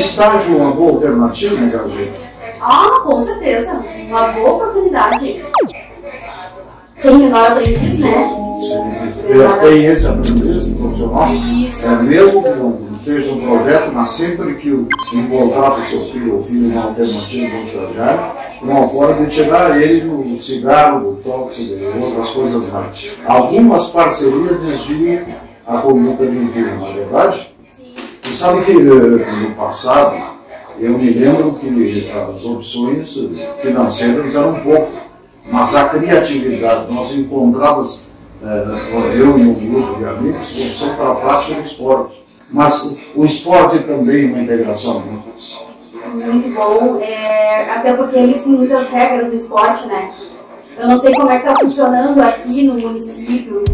estágio é uma boa alternativa, né, Gabriel? Ah, com certeza. Uma boa oportunidade. Tem menor aprendiz, né? Tem esse aprendiz profissional. Isso. Mesmo que não seja um projeto, mas sempre que encontrar para o seu filho ou filho uma alternativa para o estagiário, uma forma de tirar ele do cigarro, do tóxico, de outras coisas mais. Algumas parcerias desviam a conduta de um filho, não é verdade? Sim. Tu sabe que no passado, eu me lembro que as opções financeiras eram pouco, mas a criatividade, nós encontrávamos, eu e um grupo de amigos, opção para a prática do esporte. Mas o esporte também é uma integração, né? Muito bom, até porque eles têm muitas regras do esporte, né? Eu não sei como é que está funcionando aqui no município,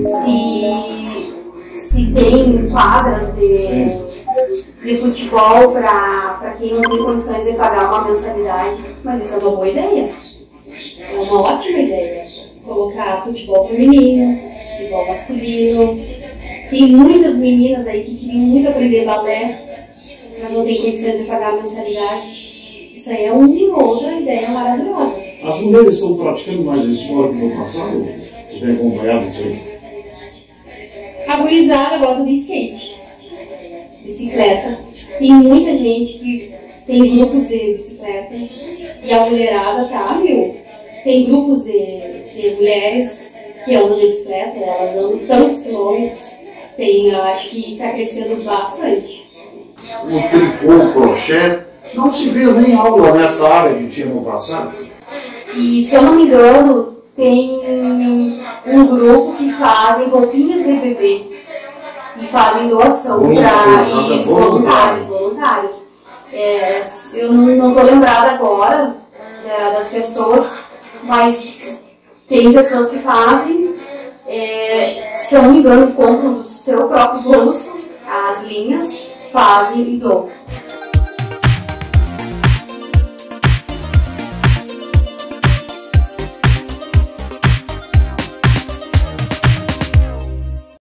se tem quadras de futebol para quem não tem condições de pagar uma mensalidade, mas isso é uma boa ideia, é uma ótima ideia, colocar futebol feminino, futebol masculino. Tem muitas meninas aí que queriam muito aprender balé, mas não tem condições de pagar a mensalidade. Isso aí é uma outra ideia maravilhosa. As mulheres estão praticando mais esporte no passado? Tu tem acompanhado isso aí? A gurizada gosta de skate, bicicleta. Tem muita gente que tem grupos de bicicleta e a mulherada tá, viu? Tem grupos de mulheres que andam de bicicleta, elas andam tantos quilômetros. Acho que está crescendo bastante. O tricô, o crochê, não se vê nem aula nessa área que tinha no passado. E se eu não me engano, tem um grupo que fazem roupinhas de bebê e fazem doação para voluntários. Eu não estou lembrada agora das pessoas, mas tem pessoas que fazem, se eu não me engano, compram do seu próprio bolso as linhas, fazem e doam.